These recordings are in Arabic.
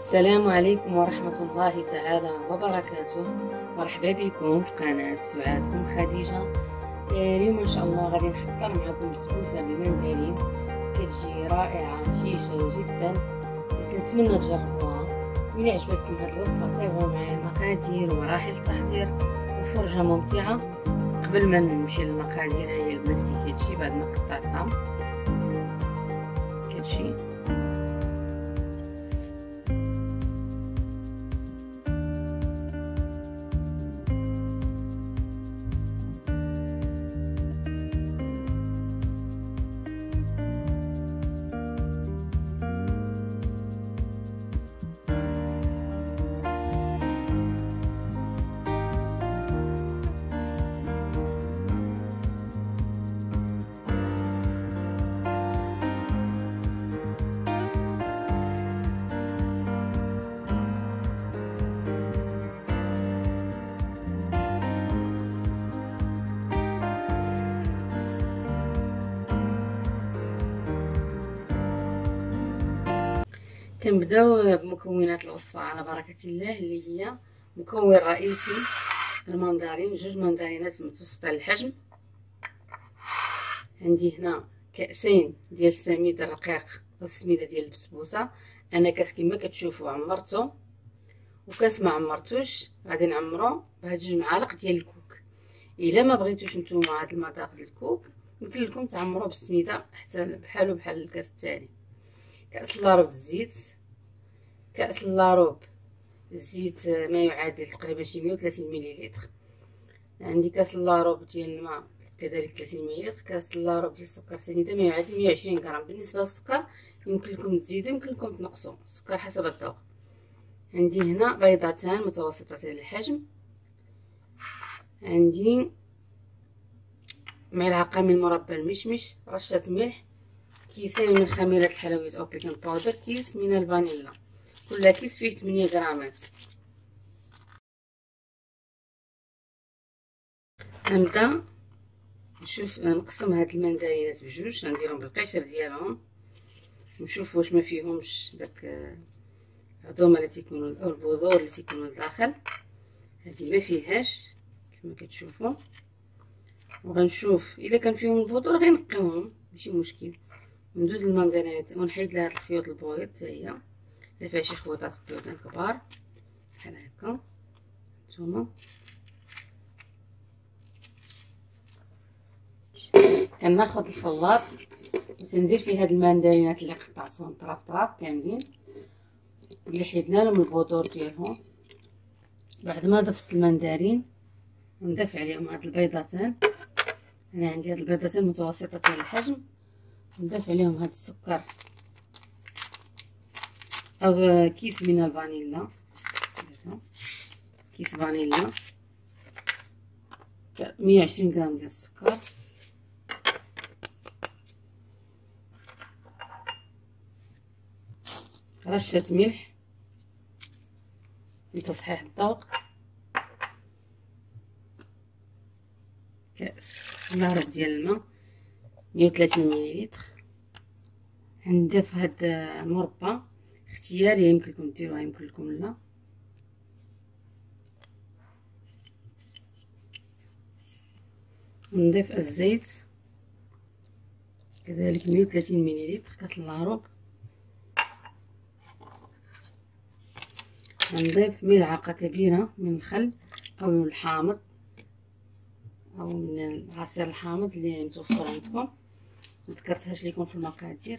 السلام عليكم ورحمة الله تعالى وبركاته. مرحبا بكم في قناة سعاد أم خديجة. اليوم إن شاء الله غادي نحضر معكم بسبوسة بالمندرين، كتجي رائعة شيشة جدا، كنتمنى تجربوها. وإلا عجبتكم هاد الوصفة تابعوا معايا المقادير ومراحل التحضير وفرجة ممتعة. قبل ما نمشي للمقادير، هي البنات كي كتجي بعد ما قطعتها كتجي كنبداو بمكونات الوصفة على بركة الله، اللي هي مكون رئيسي المندرين، جوج مندرينات متوسطة الحجم. عندي هنا كأسين ديال السميد الرقيق او السميده ديال البسبوسه. انا كاس كما كتشوفوا عمرته، وكاس ما عمرتوش غادي نعمرو بهاد جوج معالق ديال الكوك. الا ما بغيتوش نتوما هاد المذاق ديال الكوك، يمكن لكم تعمروا بالسميده حتى بحالو بحال الكاس الثاني. كاس لاروب الزيت، كاس لاروب الزيت ما يعادل تقريبا شي 130 مليلتر. عندي كاس لاروب ديال الماء كذلك 30 مليلتر. كاس لاروب ديال السكر سنيده ما يعادل 120 غرام. بالنسبه للسكر يمكن لكم تزيدوا يمكن لكم تنقصوا السكر حسب الذوق. عندي هنا بيضتان متوسطتين الحجم، عندي ملعقه من مربى المشمش، رشه ملح، كيسين من خميره الحلويات او بيكنج باودر، كيس من الفانيلا. كل كيس فيه 8 غرامات. نبدا نشوف نقسم هاد المندرينات بجوج، نديرهم بالقشر ديالهم ونشوف واش ما فيهمش داك العظومه اللي تيكونوا او البذور اللي تيكونوا لداخل. هذه ما فيهاش كما كتشوفوا، وغنشوف الا كان فيهم البذور غنقيوهم ماشي مشكل. وندوز المندرينات ونحيد لها الخيوط البويض حتى هي، الا فيها شي خويطات بيضين كبار بحال هكا. نتوما كناخذ الخلاط وتندير فيه هاد المندرينات اللي قطعتهم طراف كاملين واللي حيدنا لهم البذور ديالهم. بعد ما ضفت المندرين ونضيف عليهم هاد البيضتين. انا عندي هاد البيضتين متوسطتين الحجم، نضيف عليهم هاد السكر او كيس من الفانيلا، كيس فانيلا 120 غرام ديال السكر، رشة ملح لتصحيح الذوق، كأس لاروب ديال الماء 130 مليلتر. غنضيف هاد المربى اختياريه، يمكن لكم ديروها يمكن لكم لا. نضيف الزيت كذلك 130 مليلتر كاس لاروب. نضيف ملعقه كبيره من الخل او الحامض او من العصير الحامض اللي متوفر عندكم، مذكرتهاش لكم في المقادير.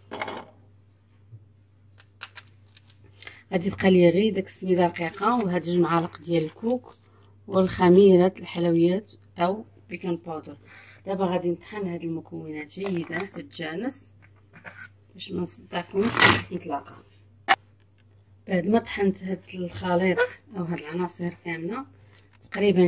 غادي يبقى لي غير داك السميده رقيقه وهاد جوج معالق ديال الكوك والخميره الحلويات او بيكنج باودر. دابا غادي نطحن هاد المكونات جيدا حتى تتجانس باش ما نصدعكمش. نتلاقى بعد ما طحنت هاد الخليط او هاد العناصر كامله تقريبا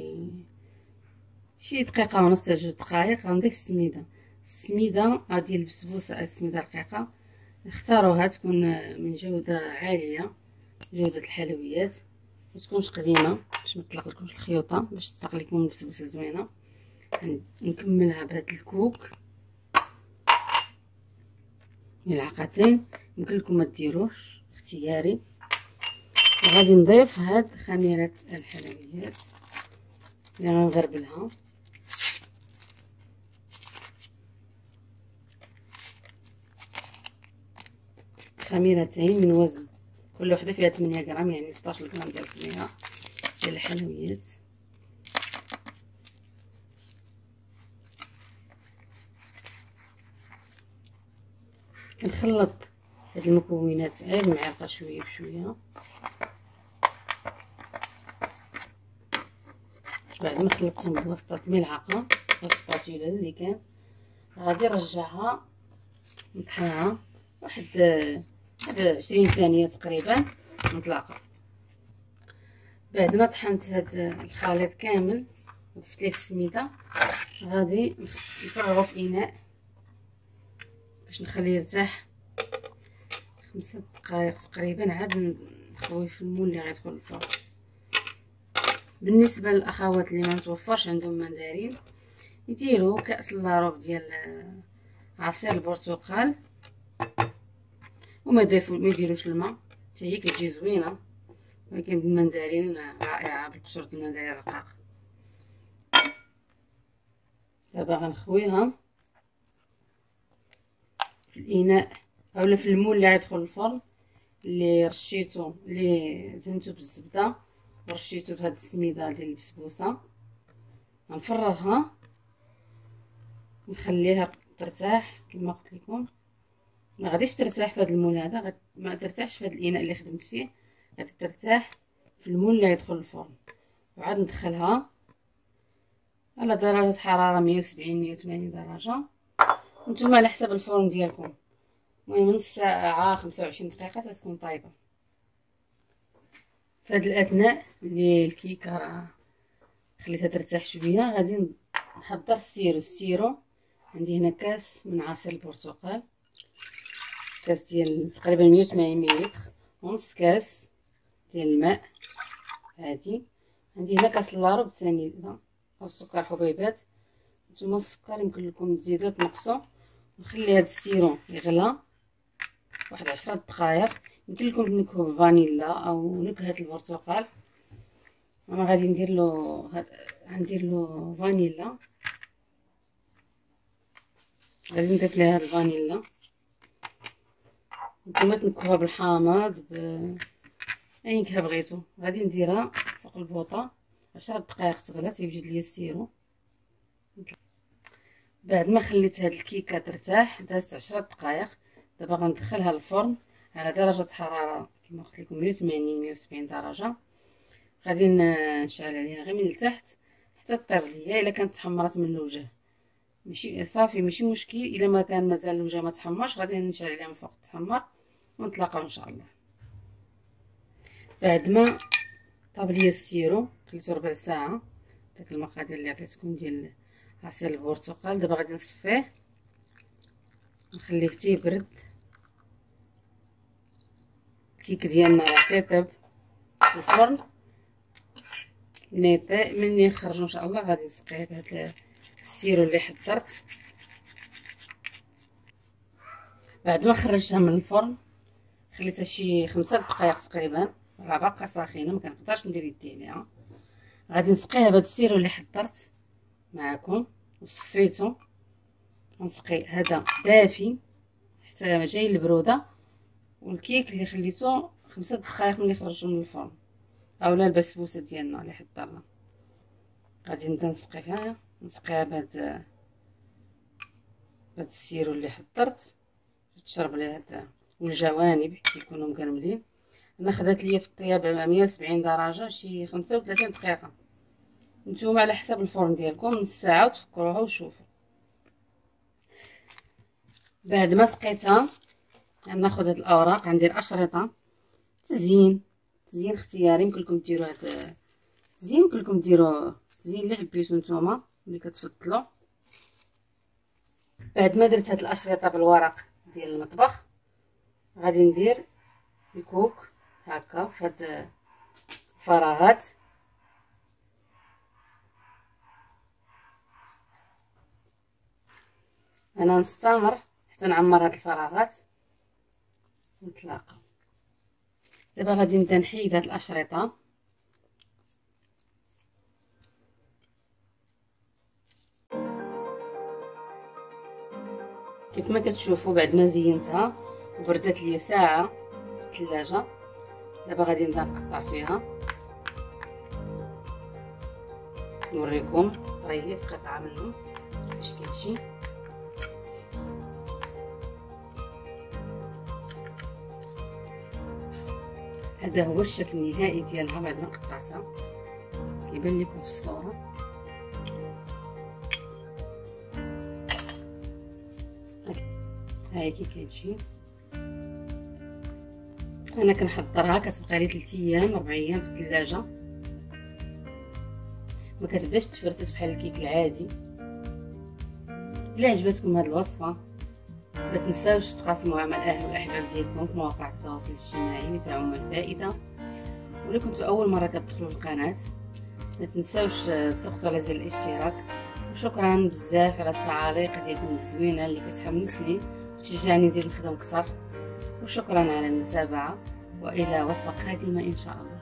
شي دقيقه ونص حتى 2 دقائق. غنضيف السميده ديال البسبوسه، السميده رقيقه اختاروها تكون من جوده عاليه، جوده الحلويات ما تكونش قديمه باش ما تطلق لكمش الخيوطه، باش تطلق لكم البسبوسه زوينه. نكملها بهاد الكوك ملعقتين، يمكن لكم ما ديروش اختياري. وغادي نضيف هاد خميرة الحلويات اللي غنغربلها. خميرتين من وزن كل وحده فيها 8 غرام، يعني 16 غرام ديال الخميره ديال الحلويات. كنخلط هاد المكونات غير معلقه شويه بشويه. بعد ما خلطتهم بواسطه ملعقه او سباتولا اللي كان، غادي نرجعها نطحنها واحد 20 ثانيه تقريبا نطلقها. بعد ما طحنت هاد الخليط كامل وضفت ليه السميده، غادي نفرغو في اناء باش نخليه يرتاح 5 دقائق تقريبا، عاد نخويه في المول اللي غيدخل الفرن. بالنسبه للاخوات اللي ما متوفرش عندهم مندارين، يديروا كاس لاروب ديال عصير البرتقال وما يديروش الماء، حتى هي كتجي زوينه، ولكن بالمندارين رائعه بالقشور ديال المندارين الرقاق. دابا غنخويها في الاناء اولا في المول اللي غيدخل الفرن، اللي رشيتو اللي دهنتو بالزبده ورشيتو بهاد السميده ديال البسبوسه. غنفرغها نخليها ترتاح كما قلت لكم. ما غاديش ترتاح في هذا المول هذا، ما ترتاحش في هذا الاناء اللي خدمت فيه، غادي ترتاح في المول اللي يدخل الفرن. وعاد ندخلها على درجه حراره 170 180 درجه، نتوما على حسب الفرن ديالكم. المهم نص ساعه 25 دقيقه تكون طايبه. في هذا الاثناء اللي الكيكه راه خليتها ترتاح شويه، غادي نحضر السيرو. عندي هنا كاس من عصير البرتقال، كاس ديال تقريبا 180 مليلتر، ونص كاس ديال الماء عادي. عندي هنا كاس لاروب ثاني او سكر حبيبات، نتوما السكر يمكن لكم تزيدوا تنقصوا. نخلي هذا السيرو يغلى واحد 10 دقائق. يمكن لكم تنكهوا بفانيلا او نكهه البرتقال، انا غادي ندير له فانيلا. غادي نضيف ليها الفانيلا، نتوما تنكهوها بالحامض اي نكهه بغيتو. غادي نديرها فوق البوطه 10 دقائق تغلى تيوجد ليا السيرو. بعد ما خليت هاد الكيكه ترتاح دازت 10 دقائق، دابا غندخلها للفرن على درجه حراره كما قلت لكم 180 170 درجه. غادي نشعل عليها غير من التحت حتى طيب ليا. الا كانت تحمرات من الوجه ماشي صافي، ماشي مشكل. الا ما كان مازال الوجه ما تحمرش غادي نشعل عليها من فوق تحمر، ونتلاقاو ان شاء الله. بعد ما طاب ليا السيرو خليته ربع ساعه، داك المقادير اللي عطيتكم ديال عصير البرتقال. دابا غادي نصفيه نخليه حتى يبرد. الكيك ديالنا راه تيطيب في الفرن، مني نخرجو ان شاء الله غادي نسقيه بهاد السيرو اللي حضرت. بعد ما خرجتها من الفرن خليتها شي 5 دقائق تقريبا، راه باقا ساخنه ما كنقدرش ندير يدي عليها. غادي نسقيها بهاد السيرو اللي حضرت معكم وصفيتو. غنسقي هذا دافي حتى جاي البروده، والكيك اللي خليته 5 دقائق ملي خرجوا من الفرن، اولا البسبوسه ديالنا اللي حضرنا. غادي نبدا نسقيها بهاد السيرو اللي حضرت، تشرب ليه هذا والجوانب حتى يكونوا مكرملين. انا خدات ليا في الطياب 170 درجه شي 35 دقيقه، نتوما على حسب الفرن ديالكم، نص ساعه وتفكروها وشوفوا. بعد ما سقيتها ناخذ هاد الاوراق، غندير اشرطه تزيين اختياري. يمكن لكم ديروا هاد تزيين، يمكن لكم ديروا تزيين اللي حبيتو نتوما اللي كتفضلوا. بعد ما درت هاد الاشرطه بالورق ديال المطبخ، غادي ندير الكوك هكا في هاد الفراغات. انا نستمر حتى نعمر هاد الفراغات. نتلاقى. دابا غادي نبدا نحيد هاد الاشرطه. كيف ما كتشوفوا بعد ما زينتها وبردات ليا ساعه في الثلاجه، دابا غادي نبدا نقطع فيها نوريكم طريف قطعه منهم كيفاش كتجي. هذا هو الشكل النهائي ديالها بعد ما قطعتها، كيبان لكم في الصوره. هاي كي كتجي. انا كنحضرها كتبقى لي 3 ايام 4 ايام في الثلاجه، ما كتبداش تفرتت بحال الكيك العادي. الا عجبتكم هذه الوصفه ما تنساوش تقاسموها مع الاهل والاحباب ديالكم في مواقع التواصل الاجتماعي لتعم الفائده. ولا كنتو اول مره كتدخلوا القناه ما تنساوش تضغطوا على زر الاشتراك. وشكرا بزاف على التعاليق ديالكم الزوينه اللي كتحمسني وتشجعني نزيد نخدم اكثر. وشكرا على المتابعه، والى وصفه قادمه ان شاء الله.